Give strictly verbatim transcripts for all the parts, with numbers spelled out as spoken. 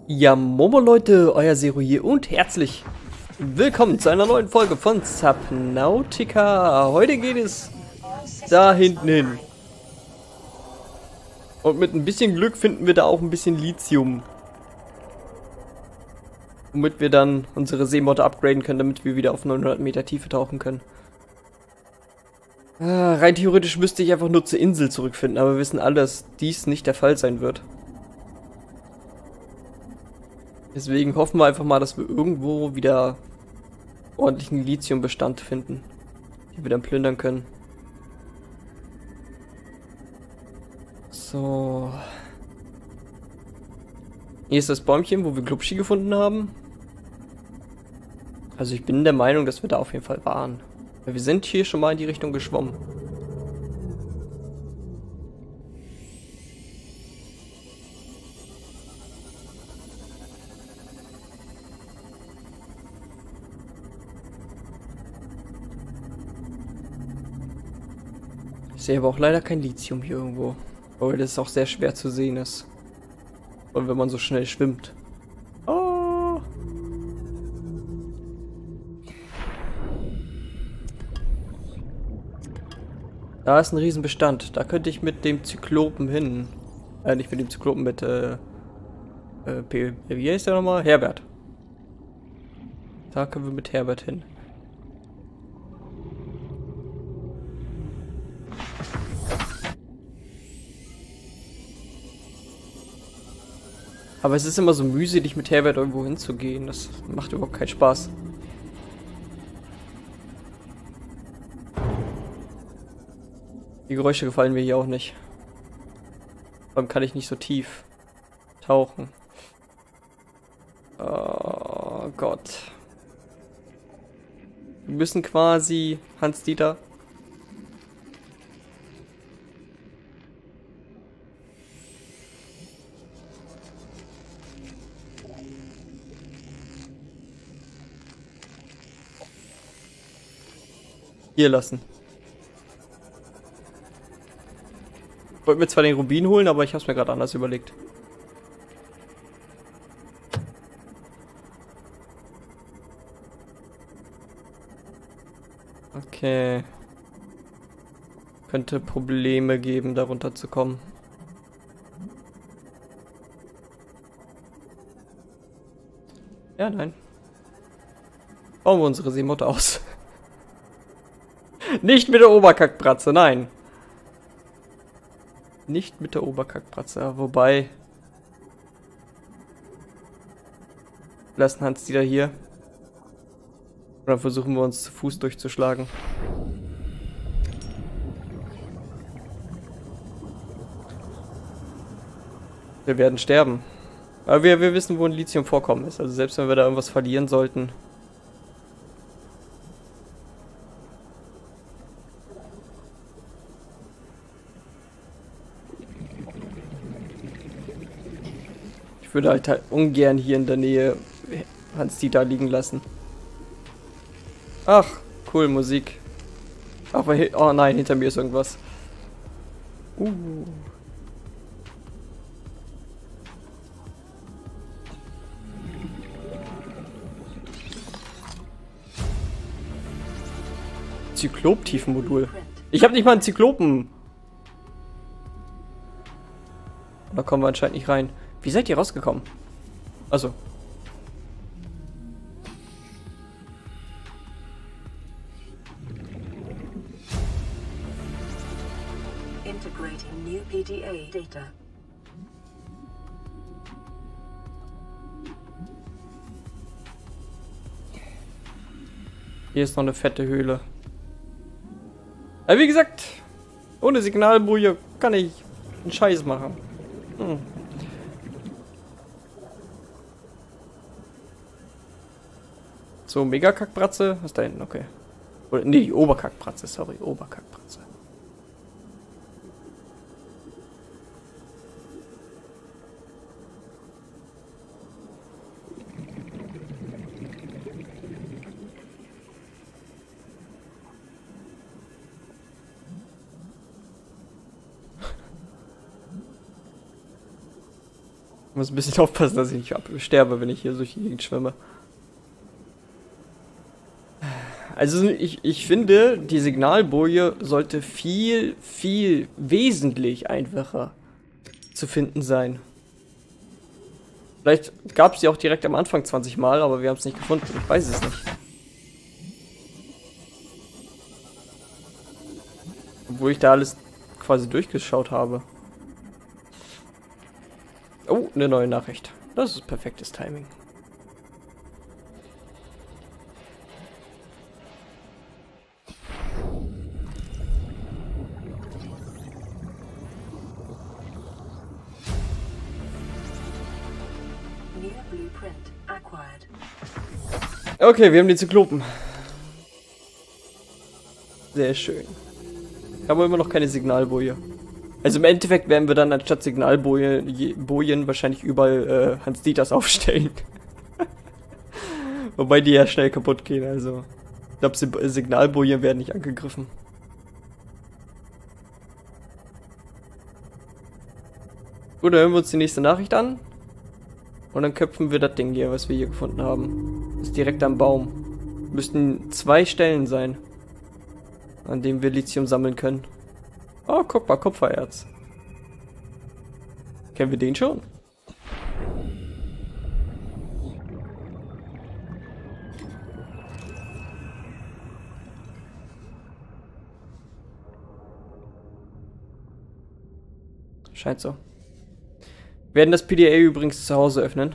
Ja, Momo Leute, euer Zero hier und herzlich willkommen zu einer neuen Folge von Subnautica. Heute geht es da hinten hin. Und mit ein bisschen Glück finden wir da auch ein bisschen Lithium. Womit wir dann unsere Seemotte upgraden können, damit wir wieder auf neunhundert Meter Tiefe tauchen können. Ah, rein theoretisch müsste ich einfach nur zur Insel zurückfinden, aber wir wissen alle, dass dies nicht der Fall sein wird. Deswegen hoffen wir einfach mal, dass wir irgendwo wieder ordentlichen Lithiumbestand finden, die wir dann plündern können. So. Hier ist das Bäumchen, wo wir Glubschi gefunden haben. Also ich bin der Meinung, dass wir da auf jeden Fall waren. Weil wir sind hier schon mal in die Richtung geschwommen. Ich sehe aber auch leider kein Lithium hier irgendwo. Weil das auch sehr schwer zu sehen ist. Und wenn man so schnell schwimmt. Oh. Da ist ein Riesenbestand. Da könnte ich mit dem Zyklopen hin. Äh, nicht mit dem Zyklopen, mit, äh, äh, P wie heißt der nochmal? Herbert. Da können wir mit Herbert hin. Aber es ist immer so mühselig, mit Herbert irgendwo hinzugehen. Das macht überhaupt keinen Spaß. Die Geräusche gefallen mir hier auch nicht. Vor allem kann ich nicht so tief tauchen. Oh Gott. Wir müssen quasi Hans-Dieter. Hier lassen. Ich wollte mir zwar den Rubin holen, aber ich habe es mir gerade anders überlegt. Okay. Könnte Probleme geben, darunter zu kommen. Ja, nein. Bauen wir unsere Seemotte aus. Nicht mit der Oberkackbratze, nein. Nicht mit der Oberkackbratze, wobei. Lassen Hans wieder hier. Und dann versuchen wir uns zu Fuß durchzuschlagen. Wir werden sterben. Aber wir, wir wissen, wo ein Lithium-Vorkommen ist. Also selbst wenn wir da irgendwas verlieren sollten. Ich würde halt, halt ungern hier in der Nähe Hans-Dieter liegen lassen. Ach, cool, Musik. Aber, oh nein, hinter mir ist irgendwas. Uh. Zyklop-Tiefenmodul. Ich habe nicht mal einen Zyklopen. Da kommen wir anscheinend nicht rein. Wie seid ihr rausgekommen? Also. Integrating new P D A data. Hier ist noch eine fette Höhle. Aber wie gesagt, ohne Signalboje kann ich einen Scheiß machen. Hm. So, Mega-Kackbratze. Was ist da hinten? Okay. Oder, nee, die Oberkackbratze, sorry. Oberkackbratze. Ich muss ein bisschen aufpassen, dass ich nicht sterbe, wenn ich hier durch die Gegend schwimme. Also ich, ich finde, die Signalboje sollte viel, viel, wesentlich einfacher zu finden sein. Vielleicht gab es sie auch direkt am Anfang zwanzig Mal, aber wir haben es nicht gefunden. Ich weiß es nicht. Obwohl ich da alles quasi durchgeschaut habe. Oh, eine neue Nachricht. Das ist perfektes Timing. Okay, wir haben die Zyklopen. Sehr schön. Aber immer noch keine Signalboje. Also im Endeffekt werden wir dann anstatt Signalbojen Bojen wahrscheinlich überall äh, Hans Dieters aufstellen. Wobei die ja schnell kaputt gehen, also. Ich glaube, Signalbojen werden nicht angegriffen. Gut, dann hören wir uns die nächste Nachricht an. Und dann köpfen wir das Ding hier, was wir hier gefunden haben. Das ist direkt am Baum. Müssten zwei Stellen sein, an denen wir Lithium sammeln können. Oh, guck mal, Kupfererz. Kennen wir den schon? Scheint so. Wir werden das P D A übrigens zu Hause öffnen.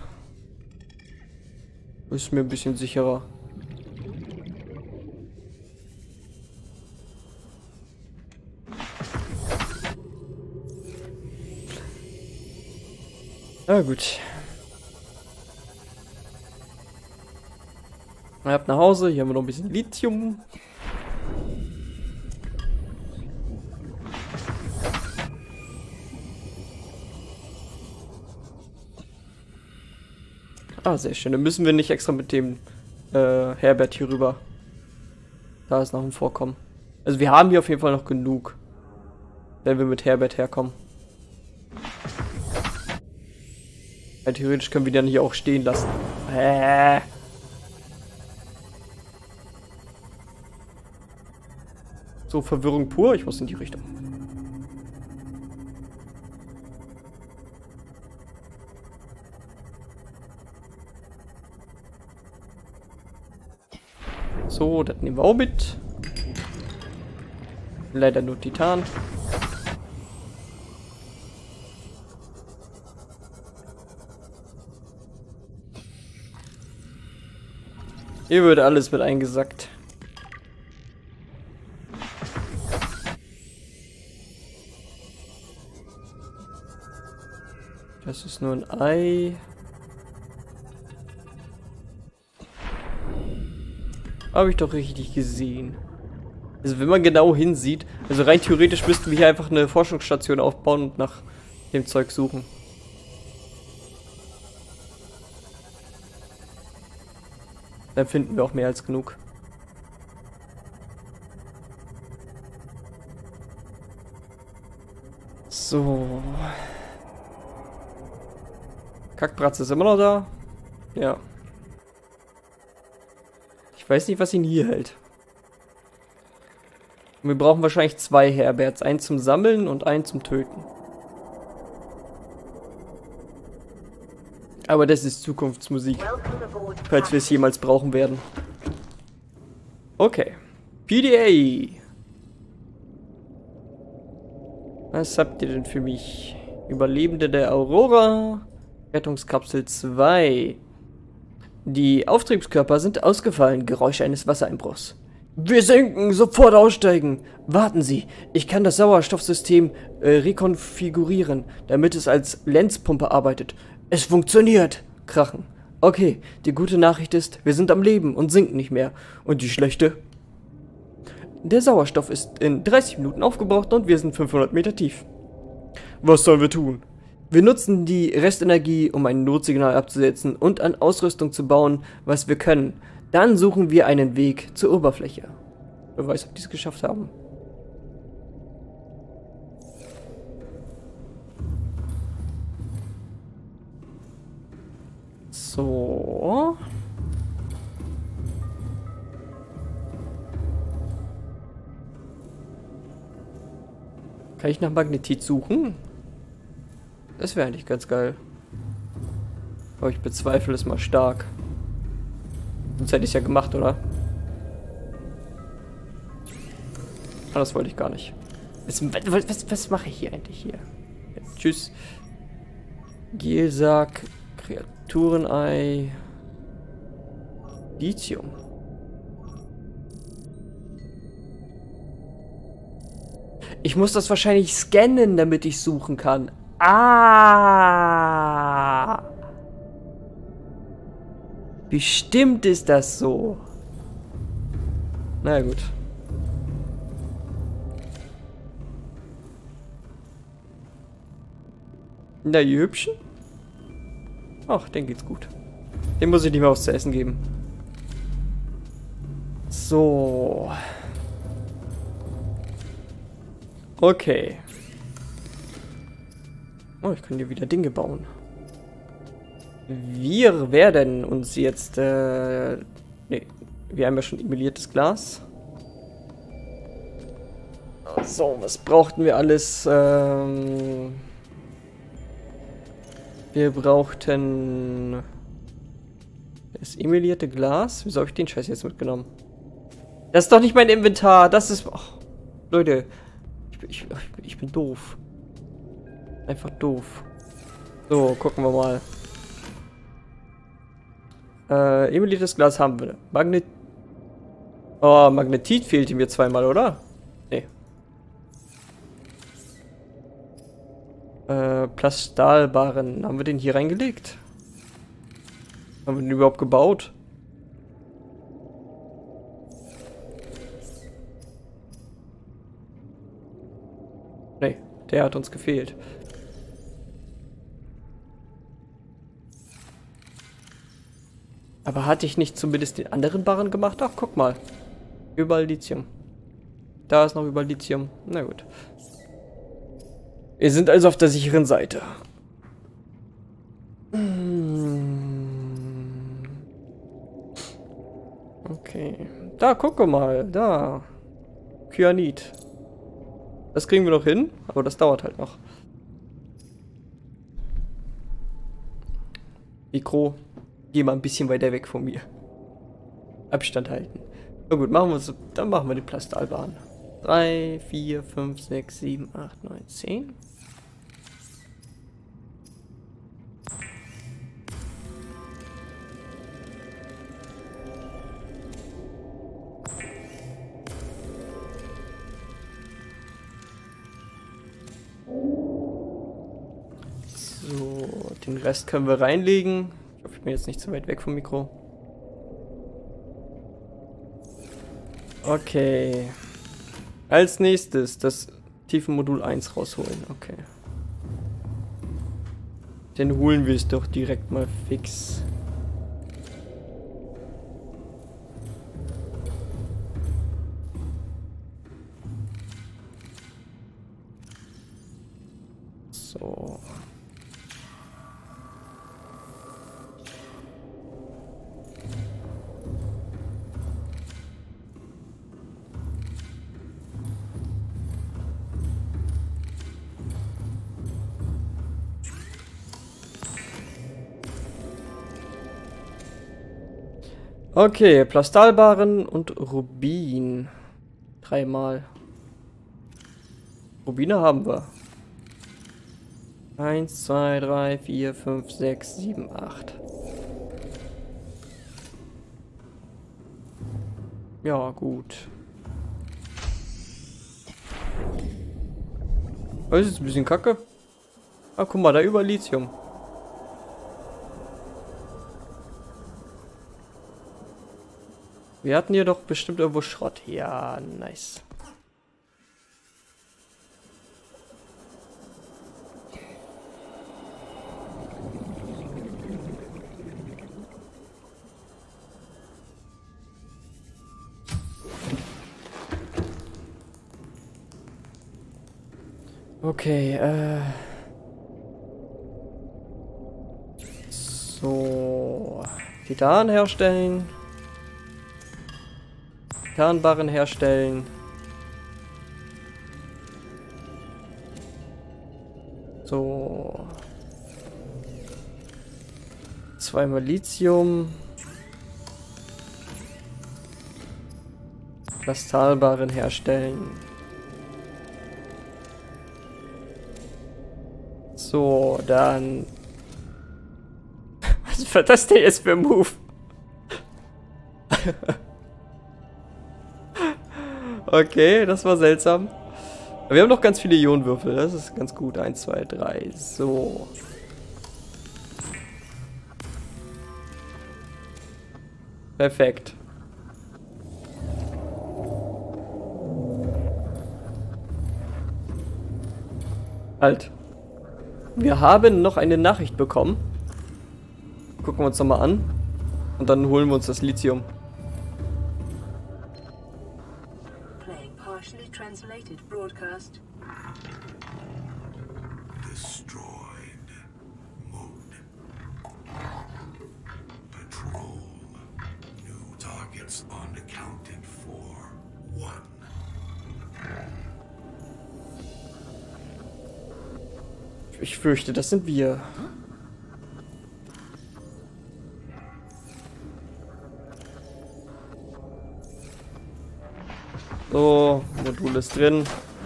Ist mir ein bisschen sicherer. Na gut. Ihr habt nach Hause, hier haben wir noch ein bisschen Lithium. Ah, sehr schön. Dann müssen wir nicht extra mit dem äh, Herbert hier rüber. Da ist noch ein Vorkommen. Also wir haben hier auf jeden Fall noch genug, wenn wir mit Herbert herkommen. Ja, theoretisch können wir den hier auch stehen lassen. Äh. So, Verwirrung pur. Ich muss in die Richtung. So, das nehmen wir auch mit. Leider nur Titan. Hier wird alles mit eingesackt. Das ist nur ein Ei. Habe ich doch richtig gesehen. Also wenn man genau hinsieht, also rein theoretisch müssten wir hier einfach eine Forschungsstation aufbauen und nach dem Zeug suchen. Dann finden wir auch mehr als genug. So. Kackbratz ist immer noch da. Ja. Ich weiß nicht, was ihn hier hält. Und wir brauchen wahrscheinlich zwei Herberts. Einen zum Sammeln und einen zum Töten. Aber das ist Zukunftsmusik. Falls wir es jemals brauchen werden. Okay. P D A. Was habt ihr denn für mich? Überlebende der Aurora. Rettungskapsel zwei. Die Auftriebskörper sind ausgefallen. Geräusche eines Wassereinbruchs. Wir sinken! Sofort aussteigen! Warten Sie, ich kann das Sauerstoffsystem äh, rekonfigurieren, damit es als Lenzpumpe arbeitet. Es funktioniert! Krachen. Okay, die gute Nachricht ist, wir sind am Leben und sinken nicht mehr. Und die schlechte? Der Sauerstoff ist in dreißig Minuten aufgebraucht und wir sind fünfhundert Meter tief. Was sollen wir tun? Wir nutzen die Restenergie, um ein Notsignal abzusetzen und an Ausrüstung zu bauen, was wir können. Dann suchen wir einen Weg zur Oberfläche. Wer weiß, ob die es geschafft haben. So. Kann ich nach Magnetit suchen? Das wäre eigentlich ganz geil. Aber ich bezweifle es mal stark. Sonst hätte ich es ja gemacht, oder? Ah, das wollte ich gar nicht. Was, was, was mache ich hier eigentlich hier? Ja, tschüss. Gelsack, Kreaturenei, Lithium. Ich muss das wahrscheinlich scannen, damit ich suchen kann. Ah! Bestimmt ist das so. Na gut. Na, ihr Hübschen? Ach, den geht's gut. Dem muss ich nicht mehr was zu essen geben. So. Okay. Oh, ich kann hier wieder Dinge bauen. Wir werden uns jetzt, äh, nee, wir haben ja schon emuliertes Glas. So, was brauchten wir alles? Ähm, wir brauchten das emulierte Glas. Wieso habe ich den Scheiß jetzt mitgenommen? Das ist doch nicht mein Inventar. Das ist... Ach, Leute, ich, ich, ich bin doof. Einfach doof. So, gucken wir mal. Äh, emuliertes Glas haben wir. Magnet... Oh, Magnetit fehlte mir zweimal, oder? Nee. Äh, Plastalbarren. Haben wir den hier reingelegt? Haben wir den überhaupt gebaut? Nee, der hat uns gefehlt. Aber hatte ich nicht zumindest den anderen Barren gemacht? Ach, guck mal. Überall Lithium. Da ist noch überall Lithium. Na gut. Wir sind also auf der sicheren Seite. Okay. Da, gucke mal. Da. Kyanit. Das kriegen wir noch hin, aber das dauert halt noch. Mikro. Geh mal ein bisschen weiter weg von mir. Abstand halten. Na gut, machen wir so. Dann machen wir die Plastalbahn. drei, vier, fünf, sechs, sieben, acht, neun, zehn. So, den Rest können wir reinlegen. Ich hoffe, ich bin jetzt nicht zu weit weg vom Mikro. Okay. Als nächstes das Tiefenmodul eins rausholen. Okay. Dann holen wir es doch direkt mal fix. So. Okay, Plastalbarren und Rubin. Dreimal. Rubine haben wir. Eins, zwei, drei, vier, fünf, sechs, sieben, acht. Ja, gut. Das ist ein bisschen kacke. Ah, guck mal, da über Lithium. Wir hatten hier doch bestimmt irgendwo Schrott. Ja, nice. Okay, äh... So. Titan herstellen. Titanbarren herstellen. So. Zweimal Lithium. Kristallbarren herstellen. So, dann. Was war das denn jetzt für ein Move? Okay, das war seltsam. Aber wir haben noch ganz viele Ionenwürfel, das ist ganz gut. eins, zwei, drei, so. Perfekt. Halt. Wir haben noch eine Nachricht bekommen. Gucken wir uns nochmal an. Und dann holen wir uns das Lithium. Playing partially translated broadcast. Destroyed. Mode. Patrol. New targets unaccounted for. One. Ich fürchte, das sind wir. So, Modul ist drin.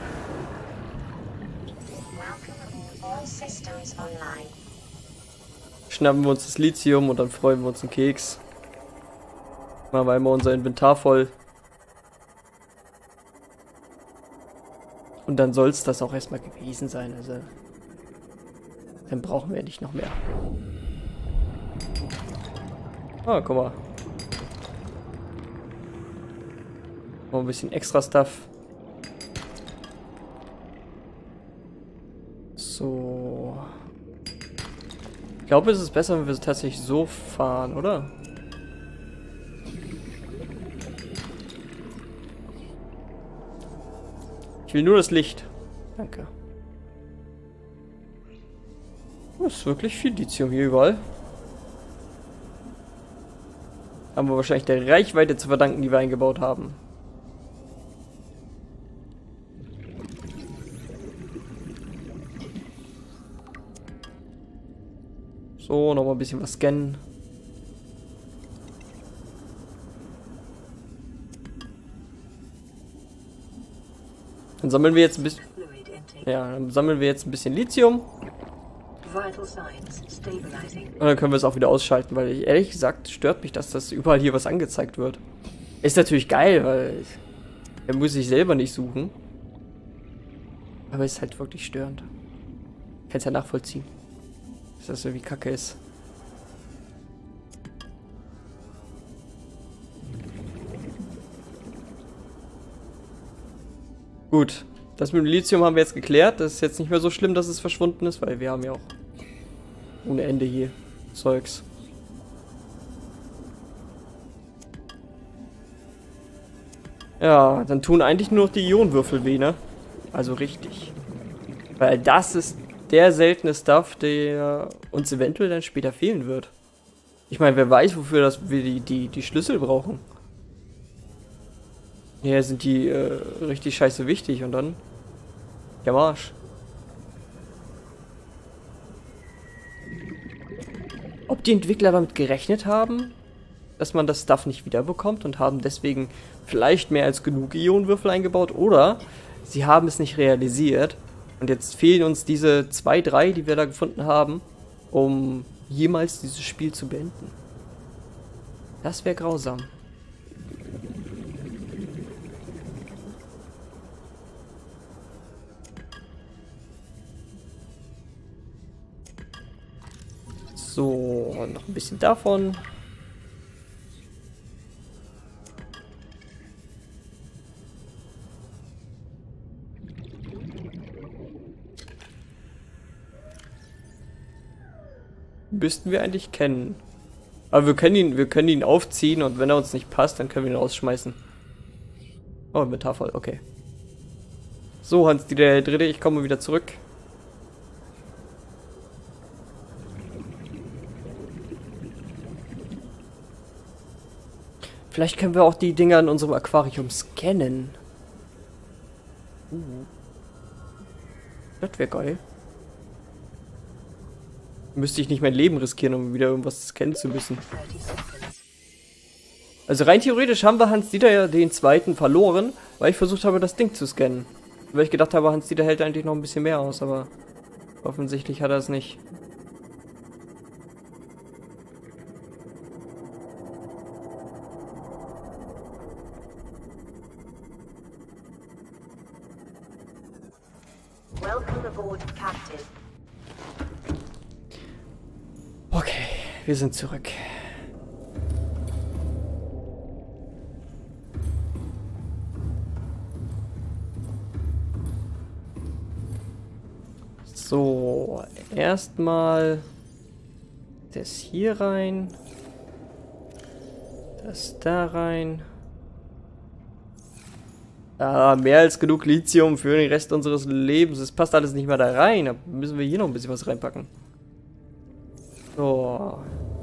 Schnappen wir uns das Lithium und dann freuen wir uns einen Keks. Machen wir einmal unser Inventar voll. Und dann soll es das auch erstmal gewesen sein. Also dann brauchen wir nicht noch mehr. Ah, guck mal. Noch ein bisschen extra Stuff. So. Ich glaube, es ist besser, wenn wir tatsächlich so fahren, oder? Ich will nur das Licht. Danke. Oh, ist wirklich viel Lithium hier überall. Haben wir wahrscheinlich der Reichweite zu verdanken, die wir eingebaut haben. So, noch mal ein bisschen was scannen. Dann sammeln wir jetzt ein bisschen. Ja, dann sammeln wir jetzt ein bisschen Lithium. Und dann können wir es auch wieder ausschalten, weil ich, ehrlich gesagt stört mich, dass das überall hier was angezeigt wird. Ist natürlich geil, weil er muss sich selber nicht suchen. Aber ist halt wirklich störend. Ich kann es ja nachvollziehen, dass das irgendwie kacke ist. Gut, das mit dem Lithium haben wir jetzt geklärt. Das ist jetzt nicht mehr so schlimm, dass es verschwunden ist, weil wir haben ja auch ohne Ende hier Zeugs. Ja, dann tun eigentlich nur noch die Ionenwürfel weh, ne? Also richtig. Weil das ist der seltene Stuff, der uns eventuell dann später fehlen wird. Ich meine, wer weiß, wofür das wir die, die, die Schlüssel brauchen. Ja, sind die äh, richtig scheiße wichtig und dann der Marsch. Ob die Entwickler damit gerechnet haben, dass man das Stuff nicht wiederbekommt und haben deswegen vielleicht mehr als genug Ionenwürfel eingebaut, oder sie haben es nicht realisiert und jetzt fehlen uns diese zwei, drei, die wir da gefunden haben, um jemals dieses Spiel zu beenden. Das wäre grausam. So, noch ein bisschen davon. Müssten wir eigentlich kennen. Aber wir können ihn, wir können ihn aufziehen und wenn er uns nicht passt, dann können wir ihn rausschmeißen. Oh, Inventar voll, okay. So, Hans, die der dritte, ich komme wieder zurück. Vielleicht können wir auch die Dinger in unserem Aquarium scannen. Uh. Das wäre geil. Müsste ich nicht mein Leben riskieren, um wieder irgendwas scannen zu müssen. Also rein theoretisch haben wir Hans-Dieter ja den zweiten verloren, weil ich versucht habe, das Ding zu scannen. Weil ich gedacht habe, Hans-Dieter hält eigentlich noch ein bisschen mehr aus, aber offensichtlich hat er es nicht. Welcome aboard, Captain. Okay, wir sind zurück. So, erstmal das hier rein. Das da rein. Ah, mehr als genug Lithium für den Rest unseres Lebens. Es passt alles nicht mehr da rein. Da müssen wir hier noch ein bisschen was reinpacken. So.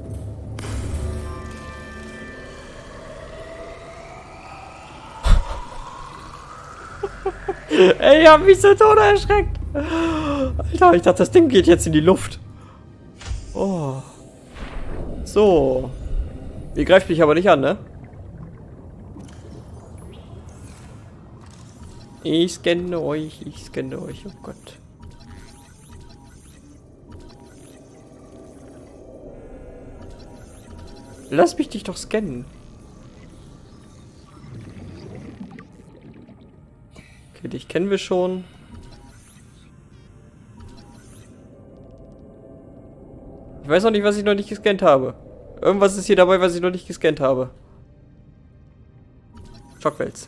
Ey, ich hab mich so tot erschreckt. Alter, ich dachte, das Ding geht jetzt in die Luft. Oh. So. Ihr greift mich aber nicht an, ne? Ich scanne euch, ich scanne euch, oh Gott. Lass mich dich doch scannen. Okay, dich kennen wir schon. Ich weiß noch nicht, was ich noch nicht gescannt habe. Irgendwas ist hier dabei, was ich noch nicht gescannt habe. Schockwels.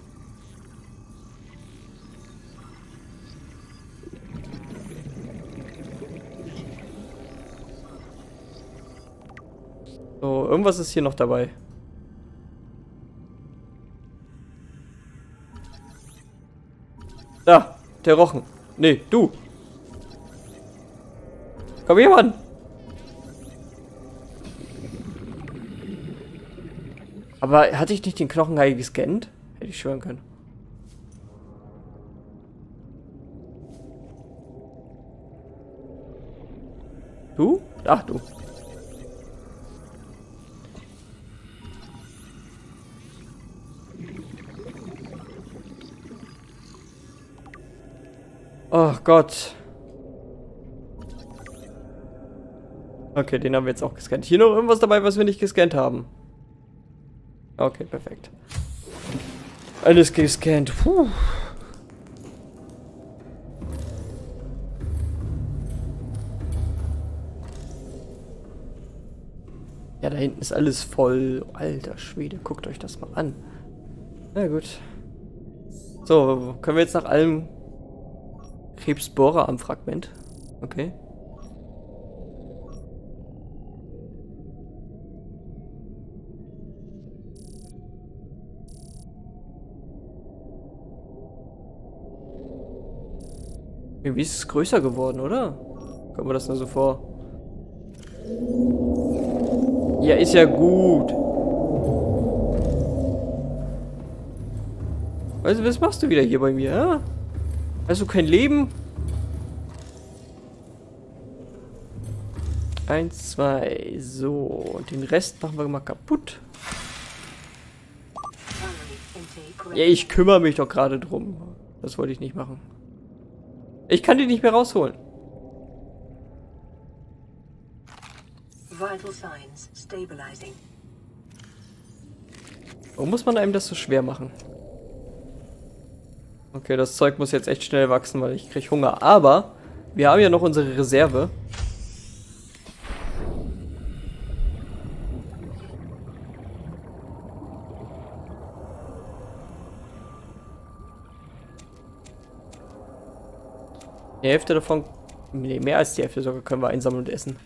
So, irgendwas ist hier noch dabei. Da, der Rochen. Nee, du. Komm hier, Mann. Aber hatte ich nicht den Knochenhai gescannt? Hätte ich schwören können. Du? Ach, du. Oh Gott. Okay, den haben wir jetzt auch gescannt. Hier noch irgendwas dabei, was wir nicht gescannt haben. Okay, perfekt. Alles gescannt. Puh. Ja, da hinten ist alles voll. Alter Schwede, guckt euch das mal an. Na gut. So, können wir jetzt nach allem Krebsbohrer am Fragment? Okay. Irgendwie ist es größer geworden, oder? Kommt mir das nur so vor? Ja, ist ja gut. Weißt du, was machst du wieder hier bei mir, ja? Hast du kein Leben? Eins, zwei, so. Und den Rest machen wir mal kaputt. Ja, ich kümmere mich doch gerade drum. Das wollte ich nicht machen. Ich kann die nicht mehr rausholen. Vital signs stabilizing. Warum muss man einem das so schwer machen? Okay, das Zeug muss jetzt echt schnell wachsen, weil ich krieg Hunger. Aber wir haben ja noch unsere Reserve. Die Hälfte davon, nee, mehr als die Hälfte sogar, können wir einsammeln und essen.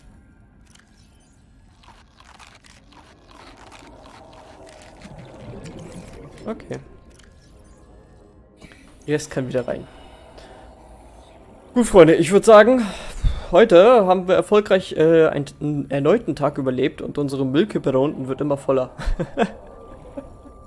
Okay. Der Rest kann wieder rein. Gut, Freunde, ich würde sagen, heute haben wir erfolgreich äh, einen, einen erneuten Tag überlebt und unsere Müllkippe da unten wird immer voller.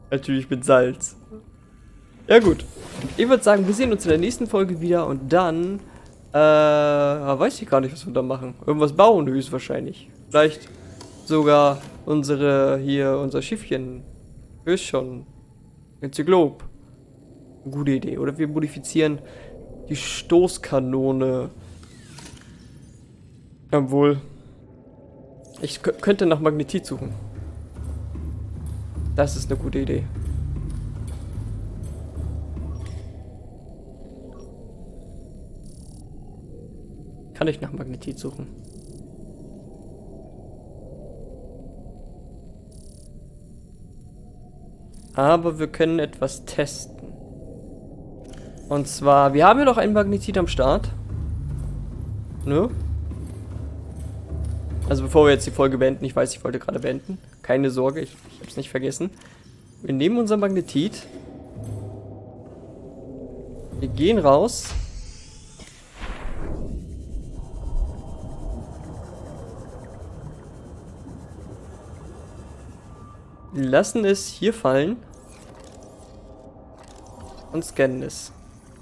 Natürlich mit Salz. Ja gut. Ich würde sagen, wir sehen uns in der nächsten Folge wieder und dann, äh, weiß ich gar nicht, was wir da machen. Irgendwas bauen höchstwahrscheinlich. Vielleicht sogar unsere, hier, unser Schiffchen. Ist schon. Ein Zyklop. Gute Idee. Oder wir modifizieren die Stoßkanone. Obwohl. Ich könnte nach Magnetit suchen. Das ist eine gute Idee. Kann ich nach Magnetit suchen? Aber wir können etwas testen. Und zwar, wir haben ja noch ein Magnetit am Start. Ne? Also bevor wir jetzt die Folge beenden, ich weiß, ich wollte gerade beenden. Keine Sorge, ich, ich habe es nicht vergessen. Wir nehmen unser Magnetit. Wir gehen raus. Wir lassen es hier fallen. Und scannen es.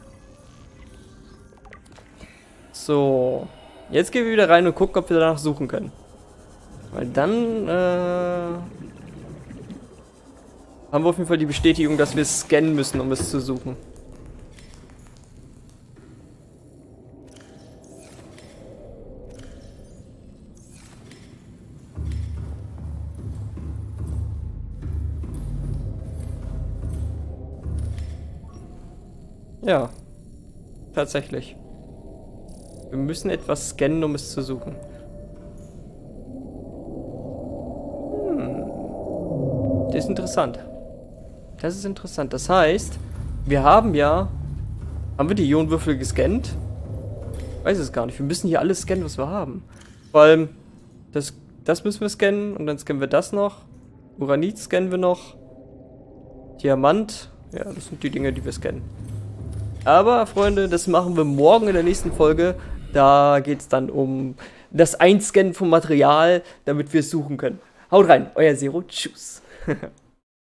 So. Jetzt gehen wir wieder rein und gucken, ob wir danach suchen können. Weil dann, äh... haben wir auf jeden Fall die Bestätigung, dass wir es scannen müssen, um es zu suchen. Ja, tatsächlich. Wir müssen etwas scannen, um es zu suchen. Hm. Das ist interessant. Das ist interessant. Das heißt, wir haben ja... Haben wir die Ionenwürfel gescannt? Ich weiß es gar nicht. Wir müssen hier alles scannen, was wir haben. Vor allem, das, das müssen wir scannen und dann scannen wir das noch. Uranit scannen wir noch. Diamant. Ja, das sind die Dinge, die wir scannen. Aber, Freunde, das machen wir morgen in der nächsten Folge. Da geht es dann um das Einscannen vom Material, damit wir es suchen können. Haut rein, euer Zero. Tschüss.